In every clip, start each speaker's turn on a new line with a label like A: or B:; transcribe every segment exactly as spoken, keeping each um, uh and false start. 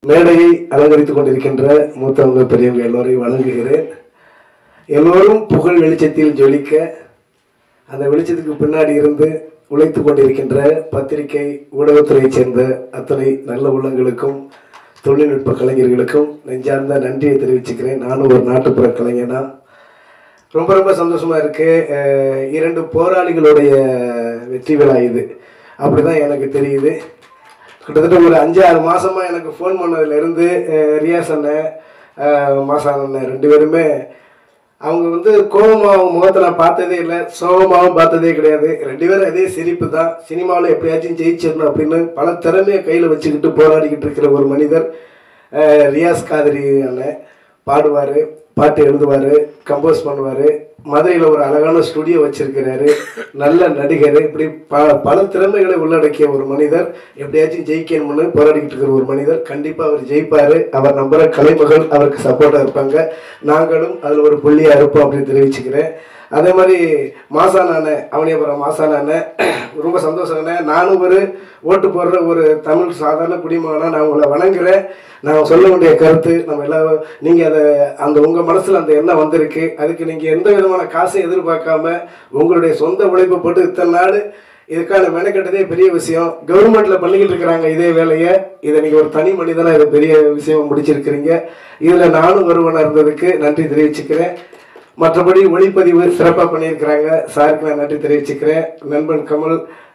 A: மேடையை அலங்கரித்துக் கொண்டிருக்கின்ற மூத்தவங்க பெரியவங்க எல்லோரையும் வணங்குகிறேன். எல்லோரும் புகழ் வெளிச்சத்தில் ஜொலிக்க அந்த வெளிச்சத்துக்கு பின்னாடி இருந்து உழைத்து கொண்டிருக்கின்ற பத்திரிகை ஊடகத்துறையைச் சேர்ந்த அத்தனை நல்ல உள்ளங்களுக்கும் தொழில்நுட்ப கலைஞர்களுக்கும் நெஞ்சார்ந்த நன்றியை தெரிவிச்சுக்கிறேன். நானும் ஒரு நாட்டுப்புற கலைஞனா ரொம்ப ரொம்ப சந்தோஷமா இருக்கு. இரண்டு போராளிகளுடைய வெற்றி விழா இது, அப்படிதான் எனக்கு தெரியுது. கிட்டத்தட்ட ஒரு அஞ்சு ஆறு மாசமா எனக்கு ஃபோன் பண்ணதுலேருந்து ரியாஸ் அண்ணன் மாசான் அண்ணன் ரெண்டு பேருமே அவங்க வந்து கோபமாக அவங்க முகத்தை நான் பார்த்ததே இல்லை, சோகமாகவும் பார்த்ததே கிடையாது. ரெண்டு பேரும் அதே சிரிப்பு தான். சினிமாவில் எப்படியாச்சும் ஜெயிச்சிடணும் அப்படின்னு பல திறமையை கையில் வச்சுக்கிட்டு போராடிக்கிட்டு இருக்கிற ஒரு மனிதர் ரியாஸ் காதரி அண்ணன். பாடுவார், பாட்டு எழுதுவார், கம்போஸ் பண்ணுவார். மதுரையில் ஒரு அழகான ஸ்டுடியோ வச்சிருக்கிறாரு. நல்ல நடிகர். இப்படி ப பல திறமைகளை உள்ளடக்கிய ஒரு மனிதர். எப்படியாச்சும் ஜெயிக்கணும்னு போராடிக்கிட்டு இருக்கிற ஒரு மனிதர். கண்டிப்பாக அவர் ஜெயிப்பார். அவர் நம்புகிற கலைமகள் அவருக்கு சப்போர்ட்டாக இருப்பாங்க. நாங்களும் அதில் ஒரு புள்ளியாக இருப்போம் அப்படின்னு தெரிவிச்சுக்கிறேன். அதே மாதிரி மாசானான அவனியபுரம் மாசானான ரொம்ப சந்தோஷம்ண்ணே. நானும் ஒரு ஓட்டு போடுற ஒரு தமிழ் சாதாரண குடிமகனா நான் உங்களை வணங்குறேன். நான் சொல்ல வேண்டிய கருத்து நம்ம எல்லாம் நீங்கள் அதை அந்த உங்கள் மனசில் அந்த எண்ணம் வந்திருக்கு. அதுக்கு நீங்கள் எந்த விதமான காசை எதிர்பார்க்காம உங்களுடைய சொந்த உழைப்பை போட்டு இத்தனை நாள் இதுக்கான மெனக்கெட்டதே பெரிய விஷயம். கவர்மெண்ட்டில் பண்ணிக்கிட்டு இருக்கிறாங்க இதே வேலையை. இதை நீங்கள் ஒரு தனி மனிதனாக இதை பெரிய விஷயமா முடிச்சிருக்கிறீங்க. இதில் நானும் ஒருவனாக இருந்ததுக்கு நன்றி தெரிவிச்சுக்கிறேன். மற்றபடி ஒளிப்பதிவு சிறப்பாக பண்ணியிருக்கிறாங்க. சாருக்கு நான் நன்றி தெரிவிச்சுக்கிறேன். நண்பன் கமல்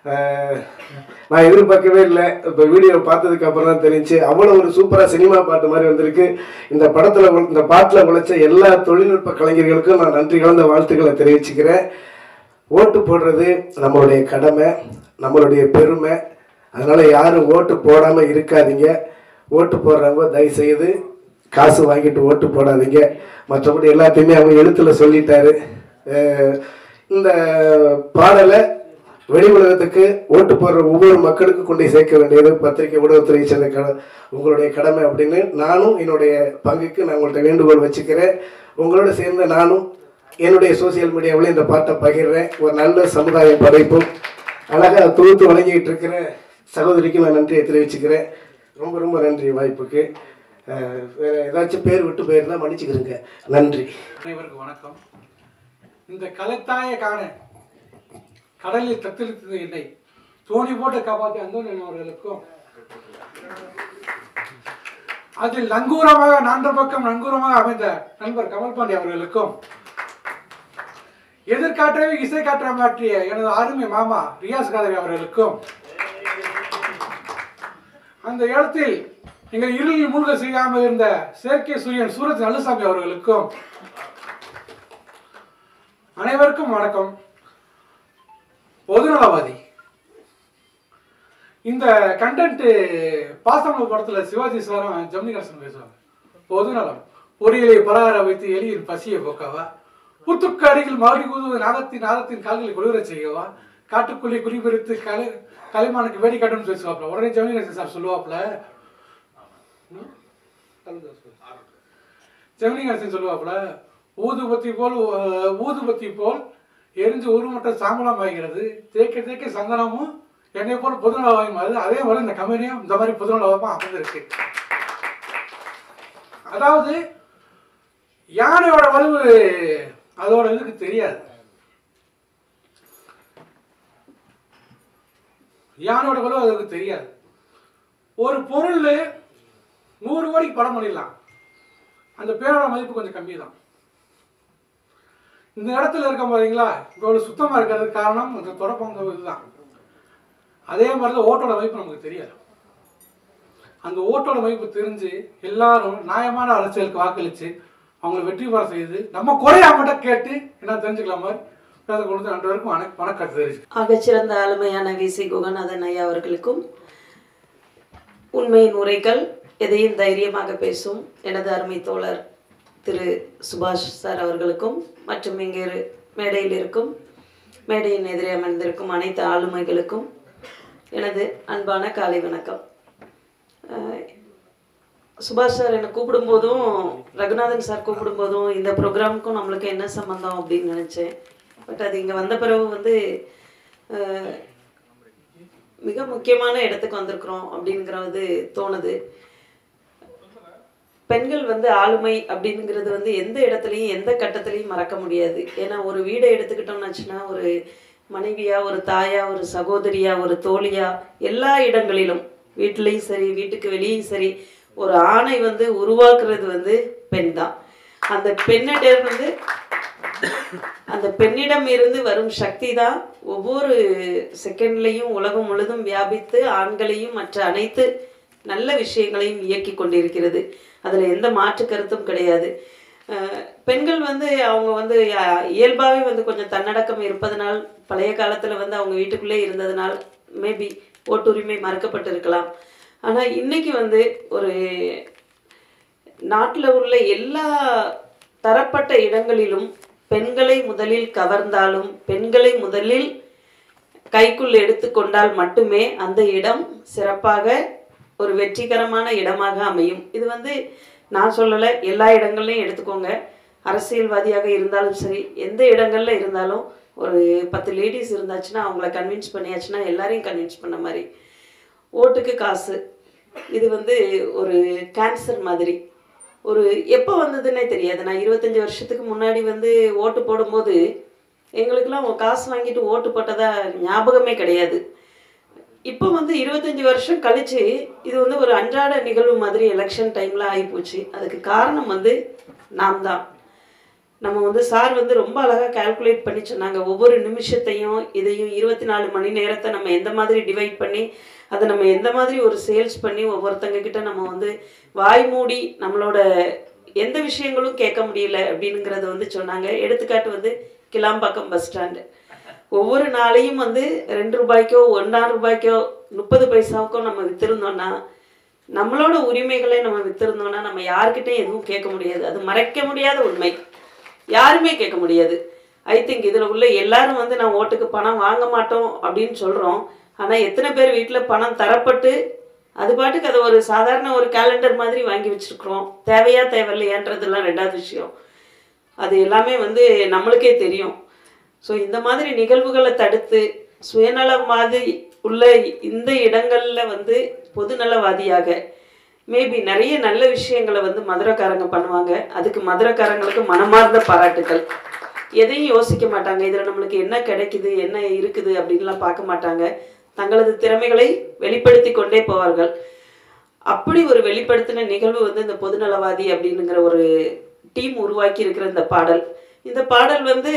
A: நான் எதிர்பார்க்கவே இல்லை. இப்போ வீடியோ பார்த்ததுக்கு அப்புறம் தான் தெரிஞ்சு அவ்வளோ ஒரு சூப்பராக சினிமா பாட்டு மாதிரி வந்திருக்கு. இந்த படத்தில் இந்த பாட்டில் உழைச்ச எல்லா தொழில்நுட்ப கலைஞர்களுக்கும் நான் நன்றி கலந்த வாழ்த்துக்களை தெரிவிச்சுக்கிறேன். ஓட்டு போடுறது நம்மளுடைய கடமை, நம்மளுடைய பெருமை. அதனால் யாரும் ஓட்டு போடாமல் இருக்காதீங்க. ஓட்டு போடுறவங்க தயவுசெய்து காசு வாங்கிட்டு ஓட்டு போடாதீங்க. மற்றபடி எல்லாத்தையுமே அவங்க எழுத்தில் சொல்லிட்டாரு. இந்த பாடலை வெளி உலகத்துக்கு ஓட்டு போடுற ஒவ்வொரு மக்களுக்கும் கொண்டு சேர்க்க வேண்டியது பத்திரிகை ஊடகத்துறையை சேர்ந்த கட உங்களுடைய கடமை அப்படின்னு நானும் என்னுடைய பங்குக்கு நான் உங்கள்கிட்ட வேண்டுகோள் வச்சுக்கிறேன். உங்களோட சேர்ந்த நானும் என்னுடைய சோசியல் மீடியாவில் இந்த பாட்டை பகிர்றேன். ஒரு நல்ல சமுதாய படைப்பும் அழகாக தொகுத்து வழங்கிட்டு இருக்கிற சகோதரிக்கு நான் நன்றியை தெரிவிச்சுக்கிறேன். ரொம்ப ரொம்ப நன்றி வாய்ப்புக்கு. வேற ஏதாச்சும் பேர் விட்டு போயிருந்தா மன்னிச்சுக்கிறேங்க. நன்றி.
B: அனைவருக்கும் வணக்கம். இந்த கலைத்தாய காண கடலில் தத்தளித்தது என்னை தோணி போட்டு காப்பாற்றி அந்தோனியன் அவர்களுக்கும், அதில் நங்கூரமாக நான்கு பக்கம் நங்கூரமாக அமைந்த நண்பர் கமல் பாண்டி அவர்களுக்கும், எதிர்காற்றவே இசை காற்ற மாற்றிய எனது அருமை மாமா ரியாஸ் காதரி அவர்களுக்கும், அந்த இடத்தில் எங்கள் இருளில் மூழ்க செய்யாமல் இருந்த செயற்கை சூரியன் சூரஜ் நல்லசாமி அவர்களுக்கும் அனைவருக்கும் வணக்கம். பொதுநலவாதி இந்த கண்டென்ட் பாசம படத்துல சிவாஜி சாரும் ஜெமினி கணேசன் பேசுவாங்க. பொதுநலம் பொறியிலை பலகார வைத்து எளியின் பசியை போக்கவா, புத்துக்கு அடியில் மாறி கூதுவது நாதத்தின் நாதத்தின் கால்களை குளிர செய்யவா, காட்டுக்குள்ளே குறிப்பிரித்து கலை கலைமானுக்கு வேடி காட்டுன்னு பேசுவாப்ல. உடனே ஜெமினி கணேசன் சார் சொல்லுவாப்ல, ஜெமினி கணேசன் சொல்லுவாப்புல, ஊதுபத்தி போல் ஊதுபத்தி போல் எரிஞ்சு ஒரு மட்டும் சாம்பலம் ஆகிறது, தேக்க தேக்க சந்தனமும் என்னை போல் பொதுநலவாயும் அது. அதே போல இந்த கம்பெனியும் இந்த மாதிரி பொதுநலவமா அமைந்திருக்கு. அதாவது யானையோட வலுவு அதோட இதுக்கு தெரியாது. யானையோட வலுவு அதுக்கு தெரியாது. ஒரு பொருள் நூறு கோடிக்கு படம் பண்ணிடலாம், அந்த பேரோட மதிப்பு கொஞ்சம் கம்மி தான். இந்த இடத்துல இருக்க பார்த்தீங்களா, இவ்வளோ சுத்தமாக இருக்கிறதுக்கு காரணம் இந்த தொடப்பங்க இதுதான். அதே மாதிரி தான் ஓட்டோட மதிப்பு நமக்கு தெரியாது. அந்த ஓட்டோட மதிப்பு தெரிஞ்சு எல்லாரும் நியாயமான அரசியலுக்கு வாக்களித்து அவங்களை வெற்றி பெற செய்து நம்ம குறைய மட்டும் கேட்டு என்ன தெரிஞ்சுக்கலாம் மாதிரி பேச கொடுத்து ரெண்டு பேருக்கும் வணக்க வணக்கம் தெரிவிச்சு.
C: ஆகச்சிறந்த ஆளுமையான வி சி குகநாதன் ஐயா அவர்களுக்கும், உண்மையின் உரைகள் எதையும் தைரியமாக பேசும் எனது அருமை தோழர் திரு சுபாஷ் சார் அவர்களுக்கும், மற்றும் இங்கே மேடையில் இருக்கும் மேடையின் எதிரே அமர்ந்திருக்கும் அனைத்து ஆளுமைகளுக்கும் எனது அன்பான காலை வணக்கம். சுபாஷ் சார் என்னை கூப்பிடும்போதும் ரகுநாதன் சார் கூப்பிடும்போதும் இந்த ப்ரோக்ராமுக்கும் நம்மளுக்கு என்ன சம்மந்தம் அப்படின்னு நினச்சேன். பட் அது இங்கே வந்த பிறகு வந்து மிக முக்கியமான இடத்துக்கு வந்திருக்கிறோம் அப்படிங்கிறது தோணுது. பெண்கள் வந்து ஆளுமை அப்படிங்கிறது வந்து எந்த இடத்துலையும் எந்த கட்டத்துலையும் மறக்க முடியாது. ஏன்னா ஒரு வீடை எடுத்துக்கிட்டோம்னாச்சுன்னா ஒரு மனைவியா, ஒரு தாயா, ஒரு சகோதரியா, ஒரு தோழியா, எல்லா இடங்களிலும் வீட்டிலையும் சரி வீட்டுக்கு வெளியும் சரி ஒரு ஆணை வந்து உருவாக்குறது வந்து பெண் தான். அந்த பெண்ணிடம் வந்து அந்த பெண்ணிடம் இருந்து வரும் சக்தி தான் ஒவ்வொரு செகண்ட்லையும் உலகம் முழுதும் வியாபித்து ஆண்களையும் மற்ற அனைத்து நல்ல விஷயங்களையும் இயக்கி கொண்டிருக்கிறது. அதில் எந்த மாற்று கருத்தும் கிடையாது. பெண்கள் வந்து அவங்க வந்து இயல்பாகவே வந்து கொஞ்சம் தன்னடக்கம் இருப்பதனால் பழைய காலத்தில் வந்து அவங்க வீட்டுக்குள்ளே இருந்ததுனால் மேபி ஓட்டுரிமை மறுக்கப்பட்டு இருக்கலாம். ஆனால் இன்னைக்கு வந்து ஒரு நாட்டில் உள்ள எல்லா தரப்பட்ட இடங்களிலும் பெண்களை முதலில் கவர்ந்தாலும் பெண்களை முதலில் கைக்குள் எடுத்துக்கொண்டால் மட்டுமே அந்த இடம் சிறப்பாக ஒரு வெற்றிகரமான இடமாக அமையும். இது வந்து நான் சொல்லலை, எல்லா இடங்கள்லையும் எடுத்துக்கோங்க. அரசியல்வாதியாக இருந்தாலும் சரி எந்த இடங்களில் இருந்தாலும் ஒரு பத்து லேடிஸ் இருந்தாச்சுன்னா அவங்கள கன்வின்ஸ் பண்ணியாச்சுன்னா எல்லாரையும் கன்வின்ஸ் பண்ண மாதிரி. ஓட்டுக்கு காசு இது வந்து ஒரு கேன்சர் மாதிரி. ஒரு எப்போ வந்ததுன்னே தெரியாது. நான் இருபத்தஞ்சி வருஷத்துக்கு முன்னாடி வந்து ஓட்டு போடும்போது எங்களுக்கெல்லாம் காசு வாங்கிட்டு ஓட்டு போட்டதா ஞாபகமே கிடையாது. இப்போ வந்து இருபத்தஞ்சி வருஷம் கழித்து இது வந்து ஒரு அன்றாட நிகழ்வு மாதிரி எலெக்ஷன் டைமில் ஆகிப்போச்சு. அதுக்கு காரணம் வந்து நாம் தான். நம்ம வந்து சார் வந்து ரொம்ப அழகாக கால்குலேட் பண்ணி சொன்னாங்க. ஒவ்வொரு நிமிஷத்தையும் இதையும் இருபத்தி நாலு மணி நேரத்தை நம்ம எந்த மாதிரி டிவைட் பண்ணி அதை நம்ம எந்த மாதிரி ஒரு சேல்ஸ் பண்ணி ஒவ்வொருத்தங்க கிட்ட நம்ம வந்து வாய் மூடி நம்மளோட எந்த விஷயங்களும் கேட்க முடியல அப்படிங்கிறத வந்து சொன்னாங்க. எடுத்துக்காட்டு வந்து கிளாம்பாக்கம் பஸ் ஸ்டாண்டு ஒவ்வொரு நாளையும் வந்து ரெண்டு ரூபாய்க்கோ ஒன்றாம் ரூபாய்க்கோ முப்பது பைசாவுக்கோ நம்ம விற்றுருந்தோன்னா நம்மளோட உரிமைகளை நம்ம விற்றுருந்தோன்னா நம்ம யார்கிட்டையும் எதுவும் கேட்க முடியாது. அது மறைக்க முடியாத உண்மை, யாருமே கேட்க முடியாது. ஐ திங்க் இதில் உள்ள எல்லாரும் வந்து நான் ஓட்டுக்கு பணம் வாங்க மாட்டோம் அப்படின்னு சொல்கிறோம். ஆனால் எத்தனை பேர் வீட்டில் பணம் தரப்பட்டு அது பாட்டுக்கு அதை ஒரு சாதாரண ஒரு கேலண்டர் மாதிரி வாங்கி வச்சுருக்குறோம். தேவையா தேவையில்லையான்றதுலாம் ரெண்டாவது விஷயம். அது எல்லாமே வந்து நம்மளுக்கே தெரியும். ஸோ இந்த மாதிரி நிகழ்வுகளை தடுத்து சுயநலவாதி உள்ள இந்த இடங்களில் வந்து பொதுநலவாதியாக மேபி நிறைய நல்ல விஷயங்களை வந்து மதுரைக்காரங்க பண்ணுவாங்க. அதுக்கு மதுரைக்காரங்களுக்கு மனமார்ந்த பாராட்டுக்கள். எதையும் யோசிக்க மாட்டாங்க, இதில் நம்மளுக்கு என்ன கிடைக்குது என்ன இருக்குது அப்படின்லாம் பார்க்க மாட்டாங்க. தங்களது திறமைகளை வெளிப்படுத்தி கொண்டே போவார்கள். அப்படி ஒரு வெளிப்படுத்தின நிகழ்வு வந்து இந்த பொதுநலவாதி அப்படிங்கிற ஒரு டீம் உருவாக்கி இருக்கிற இந்த பாடல். இந்த பாடல் வந்து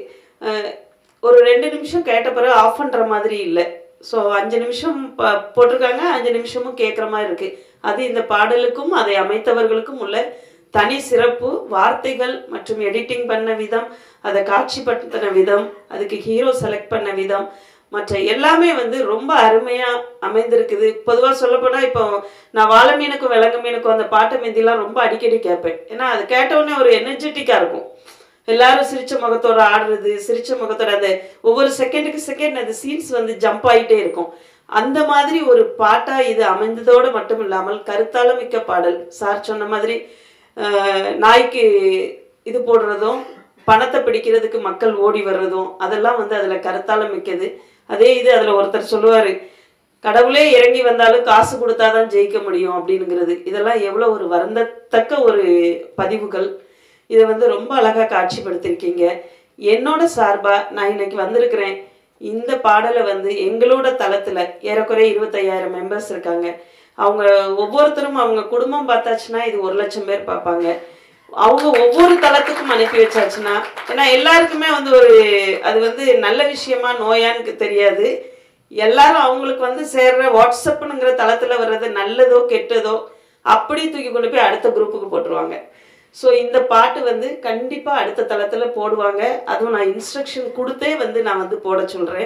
C: ஒரு ரெண்டு நிமிஷம் கேட்ட பிறகு ஆஃப் பண்ணுற மாதிரி இல்லை. ஸோ அஞ்சு நிமிஷம் ப போட்டிருக்காங்க அஞ்சு நிமிஷமும் கேட்குற மாதிரி இருக்குது. அது இந்த பாடலுக்கும் அதை அமைத்தவர்களுக்கும் உள்ள தனி சிறப்பு. வார்த்தைகள் மற்றும் எடிட்டிங் பண்ண விதம், அதை காட்சிப்படுத்தின விதம், அதுக்கு ஹீரோ செலக்ட் பண்ண விதம், மற்ற எல்லாமே வந்து ரொம்ப அருமையாக அமைந்திருக்குது. பொதுவாக சொல்லப்போனால் இப்போ நான் வாழை மீனுக்கும் விலங்கு மீனுக்கும் அந்த பாட்டை மீதிலாம் ரொம்ப அடிக்கடி கேட்பேன். ஏன்னா அது கேட்டவுடனே ஒரு எனர்ஜெட்டிக்காக இருக்கும். எல்லாரும் சிரிச்ச முகத்தோட ஆடுறது, சிரிச்ச முகத்தோட அந்த ஒவ்வொரு செகண்டுக்கு செகண்ட் அந்த சீன்ஸ் வந்து ஜம்ப் ஆகிட்டே இருக்கும். அந்த மாதிரி ஒரு பாட்டாக இது அமைந்ததோடு மட்டும் இல்லாமல் கருத்தால மிக்க பாடல். சார் சொன்ன மாதிரி நாய்க்கு இது போடுறதும் பணத்தை பிடிக்கிறதுக்கு மக்கள் ஓடி வர்றதும் அதெல்லாம் வந்து அதில் கருத்தால மிக்கது. அதே இது அதில் ஒருத்தர் சொல்லுவார், கடவுளே இறங்கி வந்தாலும் காசு கொடுத்தாதான் ஜெயிக்க முடியும் அப்படிங்கிறது. இதெல்லாம் எவ்வளோ ஒரு வருந்தத்தக்க ஒரு பதிவுகள். இதை வந்து ரொம்ப அழகாக காட்சிப்படுத்திருக்கீங்க. என்னோட சார்பாக நான் இன்னைக்கு வந்திருக்கிறேன். இந்த பாடலை வந்து எங்களோட தளத்தில் ஏறக்குறைய இருபத்தையாயிரம் மெம்பர்ஸ் இருக்காங்க. அவங்க ஒவ்வொருத்தரும் அவங்க குடும்பம் பார்த்தாச்சுன்னா இது ஒரு லட்சம் பேர் பார்ப்பாங்க. அவங்க ஒவ்வொரு தளத்துக்கும் அனுப்பி வச்சாச்சுன்னா, ஏன்னா எல்லாருக்குமே வந்து ஒரு அது வந்து நல்ல விஷயமா நோயான்னு தெரியாது. எல்லாரும் அவங்களுக்கு வந்து சேர்ற வாட்ஸ்அப்புங்கிற தளத்தில் வர்றது நல்லதோ கெட்டதோ அப்படி தூக்கி கொண்டு போய் அடுத்த குரூப்புக்கு போட்டுருவாங்க. ஸோ இந்த பாட்டு வந்து கண்டிப்பாக அடுத்த தளத்தில் போடுவாங்க. அதுவும் நான் இன்ஸ்ட்ரக்ஷன் கொடுத்தே வந்து நான் வந்து போட சொல்கிறேன்.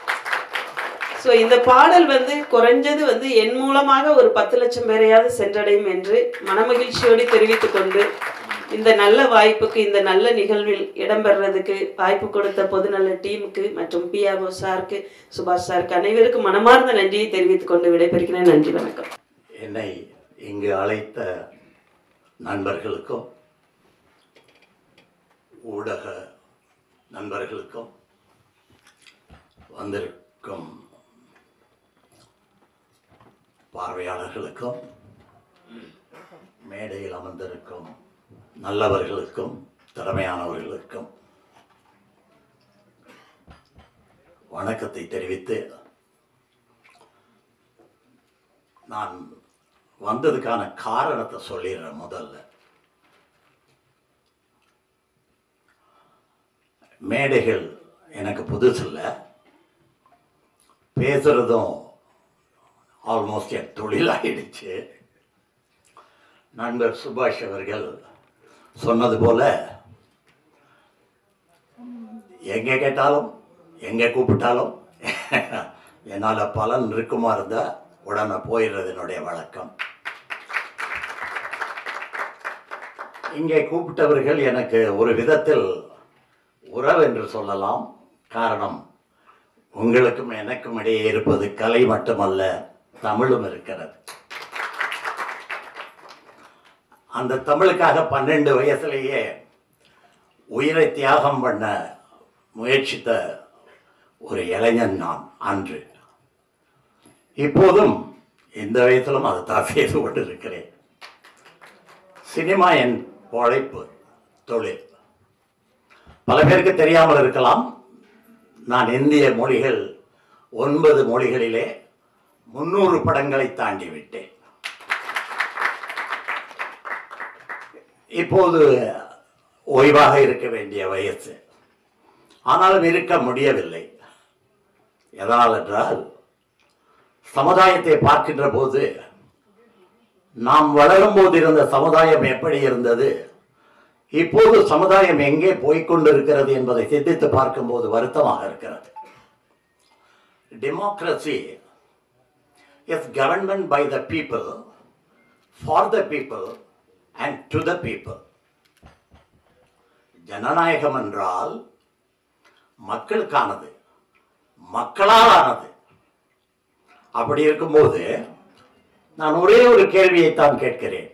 C: ஸோ இந்த பாடல் வந்து குறைஞ்சது வந்து என் மூலமாக ஒரு பத்து லட்சம் பேரையாவது சென்றடையும் என்று மனமகிழ்ச்சியோடு தெரிவித்து கொண்டு இந்த நல்ல வாய்ப்புக்கு இந்த நல்ல நிகழ்வில் இடம்பெறதுக்கு வாய்ப்பு கொடுத்த பொதுநல டீமுக்கு மற்றும் பிஆர்ஓ சாருக்கு சுபாஷ் சாருக்கு அனைவருக்கும் மனமார்ந்த நன்றியை தெரிவித்துக் கொண்டு விடைபெறுகிறேன். நன்றி, வணக்கம்.
D: என்னை இங்கு அழைத்த நண்பர்களுக்கும் ஊடக நண்பர்களுக்கும் வந்திருக்கும் பார்வையாளர்களுக்கும் மேடையில் அமர்ந்திருக்கும் நல்லவர்களுக்கும் திறமையானவர்களுக்கும் வணக்கத்தை தெரிவித்து, நான் வந்ததுக்கான காரணத்தை சொல்லிடுறேன். முதல்ல மேடைகள் எனக்கு புதுசு இல்லை, பேசுறதும் ஆல்மோஸ்ட் என் தொழிலாயிடுச்சு. நண்பர் சுபாஷ் அவர்கள் சொன்னது போல எங்கே கேட்டாலும் எங்கே கூப்பிட்டாலும் என்னால் பலன் இருக்குமா இருந்தால் உடனே போயிடுறது என்னுடைய வழக்கம். இங்கே கூப்பிட்டவர்கள் எனக்கு ஒரு விதத்தில் உறவு என்று சொல்லலாம். காரணம், உங்களுக்கும் எனக்கும் இடையே இருப்பது கலை மட்டுமல்ல, தமிழும் இருக்கிறது. அந்த தமிழுக்காக பன்னெண்டு வயசுலேயே உயிரை தியாகம் பண்ண முயற்சித்த ஒரு இளைஞன் நான் அன்று. இப்போதும் இந்த வயசிலும் அதை தான் செய்து கொண்டு இருக்கிறேன். சினிமா என் உழைப்பு, தொழில். பல பேருக்கு தெரியாமல் இருக்கலாம், நான் இந்திய மொழிகள் ஒன்பது மொழிகளிலே முன்னூறு படங்களை தாண்டி விட்டேன். இப்போது ஓய்வாக இருக்க வேண்டிய வயசு, ஆனாலும் இருக்க முடியவில்லை. எதனால் என்றால், சமுதாயத்தை பார்க்கின்ற போது நாம் வளரும் போது இருந்த சமுதாயம் எப்படி இருந்தது, இப்போது சமுதாயம் எங்கே போய்கொண்டிருக்கிறது என்பதை சிந்தித்து பார்க்கும்போது வருத்தமாக இருக்கிறது. Democracy is government by the people, for the people and to the people. ஜனநாயகம் என்றால் மக்களுக்கானது, மக்களால் ஆனது. அப்படி இருக்கும்போது நான் ஒரே ஒரு கேள்வியைத்தான் கேட்கிறேன்.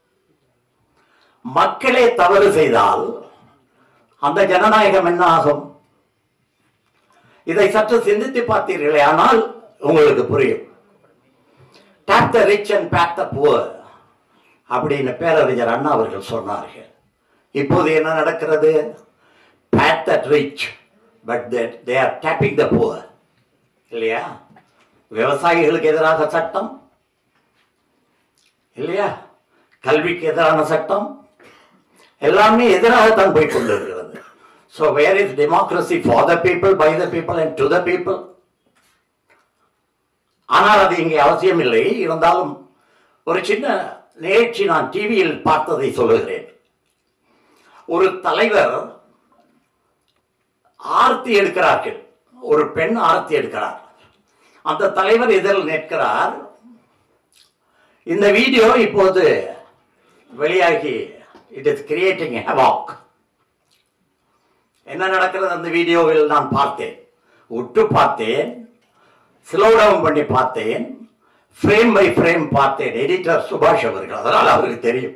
D: மக்களே தவறு செய்தால் அந்த ஜனநாயகம் என்ன ஆகும்? இதை சற்று சிந்தித்து பார்த்தீர்களே ஆனால் உங்களுக்கு புரியும். Tap the rich and pat the poor அப்படின்னு பேரறிஞர் அண்ணா அவர்கள் சொன்னார்கள். இப்போது என்ன நடக்கிறது? Pat the rich, but they are tapping the poor. இல்லையா? விவசாயிகளுக்கு எதிராக சட்டம் இல்லையா? கல்விக்கு எதிரான சட்டம், எல்லாமே எதிராகத்தான் போய் கொண்டிருக்கிறது. So where is democracy? For the people, by the people and to the people. ஆனால் அது இங்கே அவசியம் இல்லை. இருந்தாலும் ஒரு சின்ன நிகழ்ச்சி நான் டிவியில் பார்த்ததை சொல்லுகிறேன். ஒரு தலைவர் ஆர்த்தி எடுக்கிறார்கள், ஒரு பெண் ஆர்த்தி எடுக்கிறார். அந்த தலைவர் எதிரில் நிற்கிறார். இந்த வீடியோ இப்போது வெளியாகி it is creating havoc. என்ன நடக்கிறது அந்த வீடியோவில் நான் பார்த்தேன், உற்று பார்த்தேன், ஸ்லோ டவுன் பண்ணி பார்த்தேன், ஃப்ரேம் பை ஃப்ரேம் பார்த்தேன். எடிட்டர் சுபாஷ் அவர்கள், அதனால் அவருக்கு தெரியும்.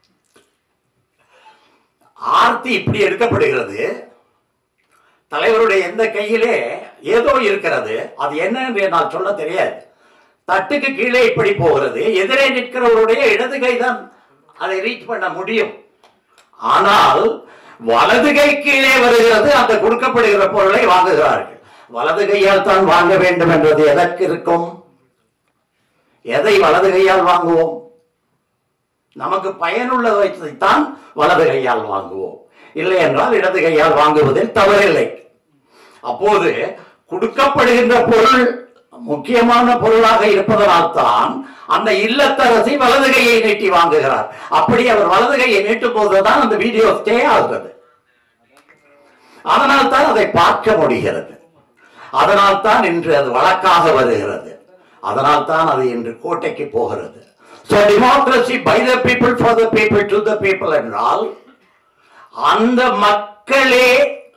D: ஆர்த்தி இப்படி எடுக்கப்படுகிறது, தலைவருடைய எந்த கையிலே ஏதோ இருக்கிறது, அது என்ன என்று என்னால் சொல்ல தெரியாது. தட்டுக்கு கீழே இப்படி போகிறது, எதிரே நிற்கிறவருடைய இடது கைதான் அதை ரீச் பண்ண முடியும். ஆனால் வலது கை கீழே வருகிறது, அந்த கொடுக்கப்படுகிற பொருளை வாங்குகிறார்கள். வலது கையால் தான் வாங்க வேண்டும் என்றது எதற்கு இருக்கும்? எதை வலது கையால் வாங்குவோம்? நமக்கு பயனுள்ளதைத்தான் வலது கையால் வாங்குவோம். இல்லை என்றால் இடது கையால் வாங்குவதில் தவறில்லை. அப்போது கொடுக்கப்படுகின்ற பொருள் முக்கியமான பொருளாக இருப்பதனால் தான் அந்த இல்லத்தரசி வலது கையை நீட்டி வாங்குகிறார். அப்படி அவர் வலது கையை நீட்டும் போதுதான் அந்த வீடியோ ஸ்டே ஆகிறது. அதனால் தான் அதை பார்க்க முடிகிறது. அதனால் தான் இன்று அது வழக்காக வருகிறது. அதனால் தான் அது இன்று கோட்டைக்கு போகிறது. So democracy by the people, for the people, to the people என்றால் அந்த மக்களே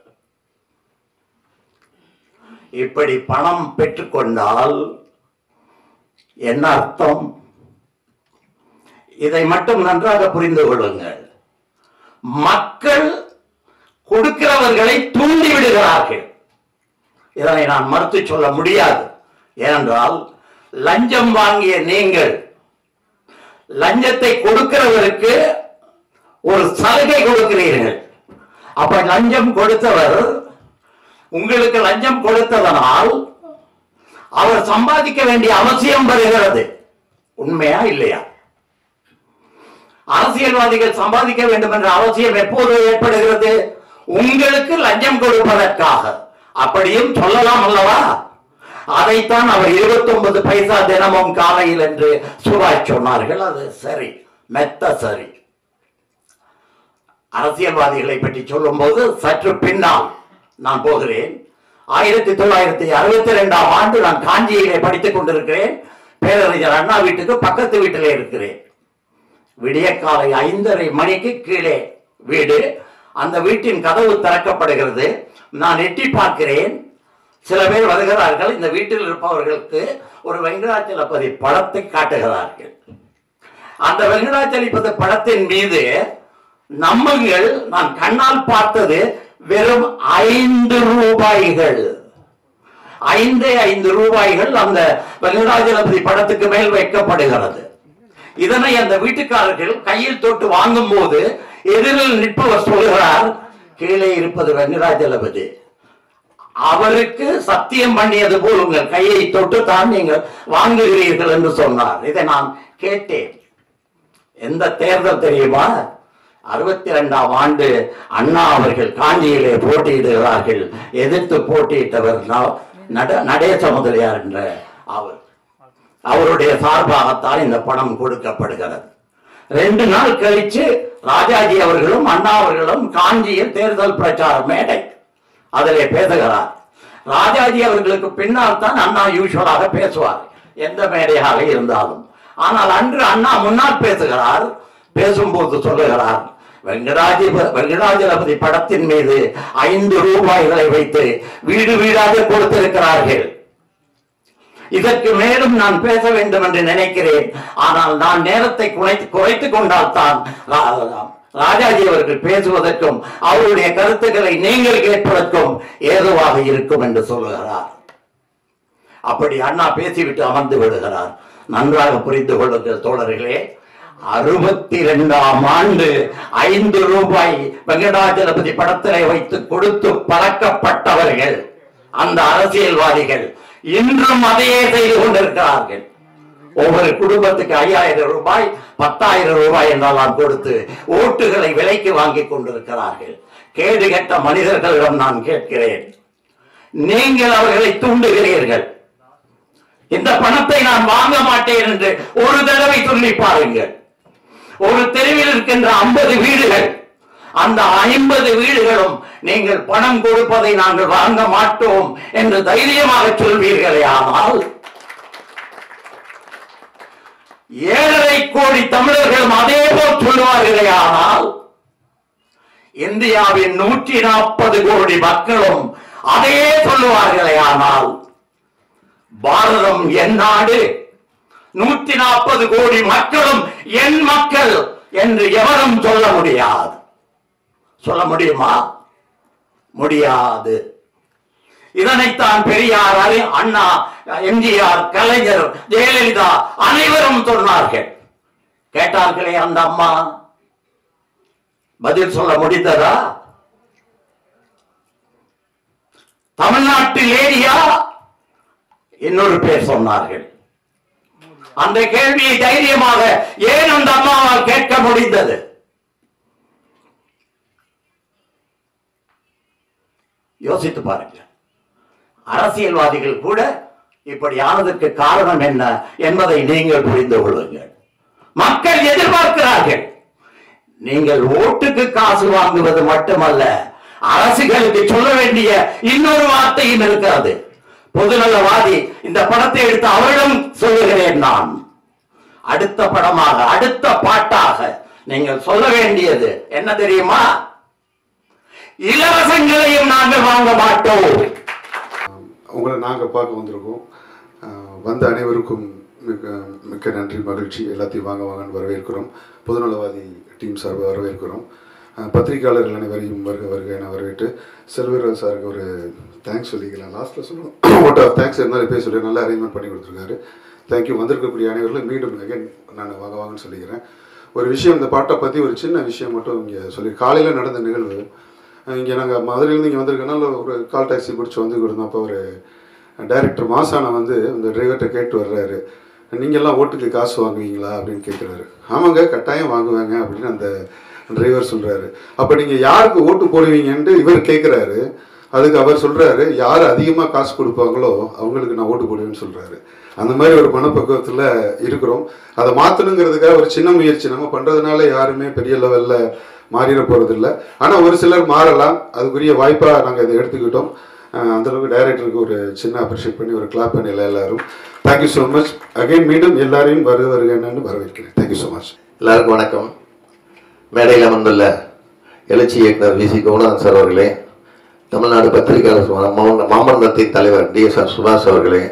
D: இப்படி பணம் பெற்றுக்கொண்டால் என்ன அர்த்தம்? இதை மட்டும் நன்றாக புரிந்து கொள்ளுங்கள். மக்கள் கொடுக்கிறவர்களை தூண்டி விடுகிறார்கள். இதனை நான் மறுத்து சொல்ல முடியாது. ஏனென்றால் லஞ்சம் வாங்கிய நீங்கள், லஞ்சத்தை கொடுக்கிறவருக்கு ஒரு சலுகை கொடுக்கிறீர்கள். அப்ப லஞ்சம் கொடுத்தவர் உங்களுக்கு லஞ்சம் கொடுத்ததனால் அவர் சம்பாதிக்க வேண்டிய அவசியம் வருகிறது. உண்மையா இல்லையா? அரசியல்வாதிகள் சம்பாதிக்க வேண்டும் என்ற அவசியம் எப்போது ஏற்படுகிறது? உங்களுக்கு லஞ்சம் கொடுப்பதற்காக. அப்படியும் சொல்லலாம் அல்லவா? அதைத்தான் அவர் இருபத்தி ஒன்பது பைசா தினமும் காலையில் என்று சுபாஷ் சொன்னார்கள். அது சரி, மெத்த சரி. அரசியல்வாதிகளை பற்றி சொல்லும் போது சற்று பின்னால் நான் போகிறேன். ஆயிரத்தி தொள்ளாயிரத்தி அறுபத்தி ரெண்டாம் ஆண்டு நான் காஞ்சியிலே படித்துக் கொண்டிருக்கிறேன். பேரறிஞர் அண்ணா வீட்டுக்கு பக்கத்து வீட்டிலே இருக்கிறேன். விடிய காலை ஐந்தரை மணிக்கு கீழே வீடு. அந்த வீட்டின் கதவு திறக்கப்படுகிறது. நான் எட்டி பார்க்கிறேன். சில பேர் வருகிறார்கள். இந்த வீட்டில் இருப்பவர்களுக்கு ஒரு வெங்கடாச்சலபதி படத்தை காட்டுகிறார்கள். அந்த வெங்கடாச்சலபதி படத்தின் மீது நம்புங்கள், நான் கண்ணால் பார்த்தது வெறும் ஐந்து ரூபாய்கள். ஐந்தே ஐந்து ரூபாய்கள் அந்த வெங்கடாச்சலபதி படத்துக்கு மேல் வைக்கப்படுகிறது. இதனை அந்த வீட்டுக்காரர்கள் கையில் தொட்டு வாங்கும் போது எதிரில் நிற்பவர் சொல்கிறார், கீழே இருப்பது வெங்கடாச்சலபதி. அவருக்கு சத்தியம் பண்ணியது போல் உங்கள் கையை தொட்டு தான் நீங்கள் வாங்குகிறீர்கள் என்று சொன்னார். இதை நான் கேட்டேன். எந்த தேர்தல் தெரியுமா? அறுபத்தி இரண்டாம் ஆண்டு அண்ணா அவர்கள் காஞ்சியிலே போட்டியிடுகிறார்கள். எதிர்த்து போட்டியிட்டவர் நடேச முதலியார் என்ற அவர். அவருடைய சார்பாகத்தான் இந்த பணம் கொடுக்கப்படுகிறது. ரெண்டு நாள் கழிச்சு ராஜாஜி அவர்களும் அண்ணா அவர்களும் காஞ்சியில் தேர்தல் பிரச்சார மேடை அதிலே பேசுகிறார். ராஜாஜி அவர்களுக்கு பின்னால் தான் அண்ணா யூசுவலாக பேசுவார், எந்த மேடையாக இருந்தாலும். ஆனால் அன்று அண்ணா முன்னால் பேசுகிறார். பேசும்போது சொல்லுகிறார், வெங்கடாஜி வெங்கடாஜலபதி படத்தின் மீது ஐந்து ரூபாய்களை வைத்து வீடு வீடாக கொடுத்திருக்கிறார்கள். இதற்கு மேலும் நான் பேச வேண்டும் என்று நினைக்கிறேன். ஆனால் நான் நேரத்தை குறைத்து குறைத்துக் கொண்டால் தான் ராஜாஜி அவர்கள் பேசுவதற்கும் அவருடைய கருத்துக்களை நீங்கள் கேட்பதற்கும் ஏதுவாக இருக்கும் என்று சொல்லுகிறார். அப்படி அண்ணா பேசிவிட்டு அமர்ந்து விடுகிறார். நன்றாக புரிந்து கொள்ளுங்கள் தோழர்களே. அறுபத்தி இரண்டாம் ஆண்டு ஐந்து ரூபாய் வெங்கடாச்சலபதி படத்திலே வைத்து கொடுத்து பழக்கப்பட்டவர்கள் அந்த அரசியல்வாதிகள் இன்றும் அதையே செய்து கொண்டிருக்கிறார்கள். ஒவ்வொரு குடும்பத்துக்கு ஐயாயிரம் ரூபாய் பத்தாயிரம் ரூபாய் என்றெல்லாம் கொடுத்து ஓட்டுகளை விலைக்கு வாங்கி கொண்டிருக்கிறார்கள். கேடு கெட்ட மனிதர்களிடம் நான் கேட்கிறேன், நீங்கள் அவர்களை தூண்டுகிறீர்கள். இந்த பணத்தை நான் வாங்க மாட்டேன் என்று ஒரு தடவை சொல்லி பாருங்கள். ஒரு தெருவில் இருக்கின்ற ஐம்பது வீடுகள், அந்த ஐம்பது வீடுகளும் நீங்கள் பணம் கொடுப்பதை நாங்கள் வாங்க மாட்டோம் என்று தைரியமாக சொல்வீர்களே. ஆனால் ஏழரை கோடி தமிழர்களும் அதே போல் சொல்லுவார்களே. ஆனால் இந்தியாவின் நூற்றி நாற்பது கோடி மக்களும் அதையே சொல்லுவார்களே. ஆனால் பாரதம் என் நாடு, நூற்றி நாற்பது கோடி மக்களும் என் மக்கள் என்று எவரும் சொல்ல முடியாது. சொல்ல முடியுமா? முடியாது. இதனைத்தான் பெரியார், அண்ணா, எம்ஜிஆர், கலைஞர், ஜெயலலிதா அனைவரும் சொன்னார்கள். கேட்டார்களே அந்த அம்மா, பதில் சொல்ல முடிந்ததா? தமிழ்நாட்டில் ஏரியா இன்னொரு பேர் சொன்னார்கள். அந்த கேள்வியை தைரியமாக ஏன் அந்த அம்மாவால் கேட்க முடிந்தது? யோசித்து பாருங்க. அரசியல்வாதிகள் கூட இப்படி ஆனதற்கு காரணம் என்ன என்பதை நீங்கள் புரிந்து கொள்ளுங்கள். மக்கள் எதிர்பார்க்கிறார்கள். நீங்கள் ஓட்டுக்கு காசு வாங்குவது மட்டுமல்ல, அரசுகளுக்கு சொல்ல வேண்டிய இன்னொரு வார்த்தையும் இருக்கிறது. பொதுநலவாதி இந்த படத்தை எடுத்து அவரிடம் சொல்லுகிறேன் நான். அடுத்த படமாக, அடுத்த பாட்டாக நீங்கள் சொல்ல வேண்டியது என்ன தெரியுமா? இலவசங்களையும் நாங்கள் வாங்க மாட்டோம்.
E: உங்களை நாங்கள் பார்க்க வந்திருக்கோம். வந்த அனைவருக்கும் மிக்க மிக்க நன்றி, மகிழ்ச்சி. எல்லாத்தையும் வாங்க வாங்கன்னு வரவேற்கிறோம். பொதுநலவாதி டீம் சார்பாக வரவேற்கிறோம். பத்திரிகையாளர்கள் அனைவரையும் வருக வருக என வரவேற்று செல்வராஜ் சாருக்கு ஒரு தேங்க்ஸ் சொல்லிக்கலாம். லாஸ்ட்டில் சொல்லணும், ஓட் ஆஃப் தேங்க்ஸ் இருந்தாலும் பேச சொல்லி நல்லா அரேஞ்ச்மெண்ட் பண்ணி கொடுத்துருக்காரு. தேங்க்யூ. வந்திருக்கக்கூடிய அனைவர்களும் மீண்டும் அகைன் நான் வாங்க வாங்கன்னு சொல்லிக்கிறேன். ஒரு விஷயம், இந்த பாட்டை பற்றி ஒரு சின்ன விஷயம் மட்டும் இங்கே சொல்லி, காலையில் நடந்த நிகழ்வு இங்கே நாங்கள் மதுரையிலேருந்து இங்கே வந்திருக்கனால ஒரு கால் டாக்ஸி பிடிச்சி வந்து கொடுத்தோம். அப்போ ஒரு டைரக்டர் மாசானா வந்து இந்த டிரைவர்கிட்ட கேட்டு வர்றாரு, நீங்கள்லாம் ஓட்டுக்கு காசு வாங்குவீங்களா அப்படின்னு கேட்குறாரு. ஆமாங்க, கட்டாயம் வாங்குவாங்க அப்படின்னு அந்த டிரைவர் சொல்கிறாரு. அப்போ நீங்கள் யாருக்கு ஓட்டு போடுவீங்கன்ட்டு இவர் கேட்குறாரு. அதுக்கு அவர் சொல்கிறாரு, யார் அதிகமாக காசு கொடுப்பாங்களோ அவங்களுக்கு நான் ஓட்டு போடுவேன்னு சொல்கிறாரு. அந்த மாதிரி ஒரு மனப்பக்குவத்தில் இருக்கிறோம். அதை மாற்றணுங்கிறதுக்காக ஒரு சின்ன முயற்சி நம்ம பண்ணுறதுனால யாருமே பெரிய லெவலில் மாறிட போகிறதில்ல. ஆனால் ஒரு சிலர் மாறலாம். அதுக்குரிய வாய்ப்பாக நாங்கள் இதை எடுத்துக்கிட்டோம். அந்தளவுக்கு டைரக்டருக்கு ஒரு சின்ன அப்ரிஷியேட் பண்ணி ஒரு கிளாப் பண்ணல எல்லாரும். Thank you so much. அகைன் மீண்டும் எல்லாரையும் வருக வருக என்னன்னு வரவேற்கிறேன். Thank you so much.
F: எல்லாருக்கும் வணக்கம். மேடையில் அமர்ந்துள்ள எழுச்சி இயக்குனர் வி சி கோகுநாதன் சார் அவர்களே, தமிழ்நாடு பத்திரிகையாளர் மாமன்றத்தின் தலைவர் டி எஸ் ஆர் சுபாஷ் அவர்களே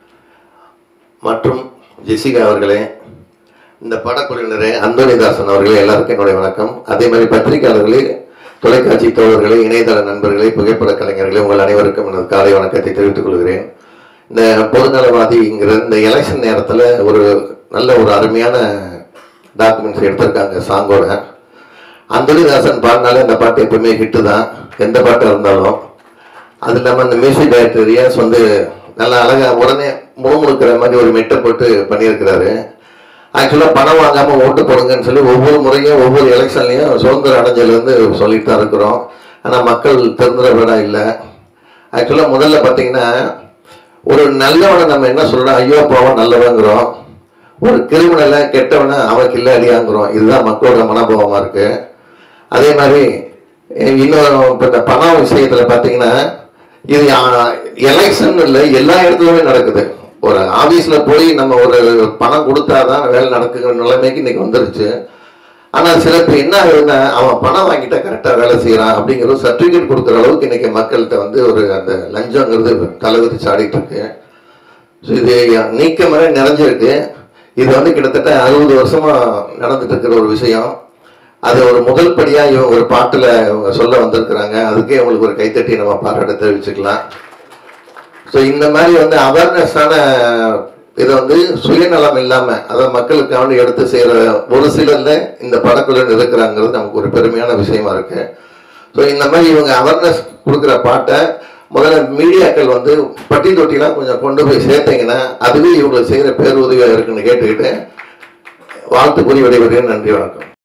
F: மற்றும் ஜெசிகா அவர்களே, இந்த படக்குழுவினரே, அந்தோனிதாசன் அவர்களே, எல்லாருக்கும் என்னுடைய வணக்கம். அதே மாதிரி பத்திரிகையாளர்களே, தொலைக்காட்சி தோழர்களே, இணையதள நண்பர்களே, புகைப்பட கலைஞர்களே, உங்கள் அனைவருக்கும் எனது காலை வணக்கத்தை தெரிவித்துக் கொள்கிறேன். இந்த பொதுநலவாதிங்கிற இந்த எலெக்ஷன் நேரத்தில் ஒரு நல்ல ஒரு அருமையான டாக்குமெண்ட்ஸ் எடுத்திருக்காங்க சாங்கோட. அந்தோனிதாசன் பாடினாலே அந்த பாட்டு எப்பவுமே ஹிட்டு தான், எந்த பாட்டாக இருந்தாலும். அது இல்லாமல் அந்த மியூசிக் டைரக்டர் ரியாஸ் வந்து நல்லா அழகாக உடனே முழுமுழுக்கிற மாதிரி ஒரு மெட்டை போட்டு பண்ணியிருக்கிறாரு. ஆக்சுவலாக பணம் வாங்காமல் ஓட்டு போடுங்கன்னு சொல்லி ஒவ்வொரு முறையும் ஒவ்வொரு எலெக்ஷன்லையும் சுதந்திர அடைஞ்சலேருந்து சொல்லிட்டு தான் இருக்கிறோம். ஆனால் மக்கள் திருந்துற விட இல்லை. ஆக்சுவலாக முதல்ல பார்த்தீங்கன்னா ஒரு நல்லவனை நம்ம என்ன சொல்கிறோம், ஐயோ பாவம் நல்லவங்கிறோம். ஒரு கிரிமினலை கெட்டவனை அவனுக்கு இல்லை அடியாங்கிறோம். இதுதான் மக்களோட மனோபாவமாக இருக்குது. அதே மாதிரி இன்னொரு இப்போ இந்த பணம் விஷயத்தில் பார்த்தீங்கன்னா இது எலெக்ஷன் இல்லை, எல்லா இடத்துலையுமே நடக்குது. ஒரு ஆஃபீஸில் போய் நம்ம ஒரு பணம் கொடுத்தாதான் வேலை நடக்குங்கிற நிலைமைக்கு இன்னைக்கு வந்துருச்சு. ஆனால் சில பேர் என்ன ஆகுதுன்னா, அவன் பணம் வாங்கிட்டா கரெக்டாக வேலை செய்கிறான் அப்படிங்கிற ஒரு சர்டிஃபிகேட் கொடுக்குற அளவுக்கு இன்னைக்கு மக்கள்கிட்ட வந்து ஒரு அந்த லஞ்சங்கிறது தலைவிரிச்சு ஆடிட்டு இருக்கு. ஸோ இது நீக்க முறை நிறைஞ்சிருக்கு. இது வந்து கிட்டத்தட்ட அறுபது வருஷமா நடந்துட்டு இருக்கிற ஒரு விஷயம். அது ஒரு முதல் படியாக இவங்க ஒரு பாட்டில் இவங்க சொல்ல வந்திருக்கிறாங்க. அதுக்கே அவங்களுக்கு ஒரு கைத்தட்டி நம்ம பாராட்ட தெரிவிச்சுக்கலாம். ஸோ இந்த மாதிரி வந்து அவேர்னஸான இதை வந்து சுயநலம் இல்லாமல் அதை மக்களுக்காக எடுத்து செய்கிற ஒரு சிலரில் இந்த படக்குழுவில் இருக்கிறாங்கிறது நமக்கு ஒரு பெருமையான விஷயமா இருக்கு. ஸோ இந்த மாதிரி இவங்க அவேர்னஸ் கொடுக்குற பாட்டை முதல்ல மீடியாக்கள் வந்து பட்டி தொட்டிலாம் கொஞ்சம் கொண்டு போய் சேர்த்தீங்கன்னா அதுவே இவங்களுக்கு செய்கிற பேருதவியாக இருக்குன்னு கேட்டுக்கிட்டு வாழ்த்து கூறி விடைபெறுகிறேன். நன்றி, வணக்கம்.